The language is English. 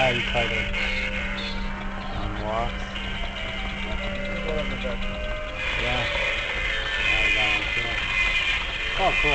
you try to unlock. Yeah. I got one too. Oh, cool.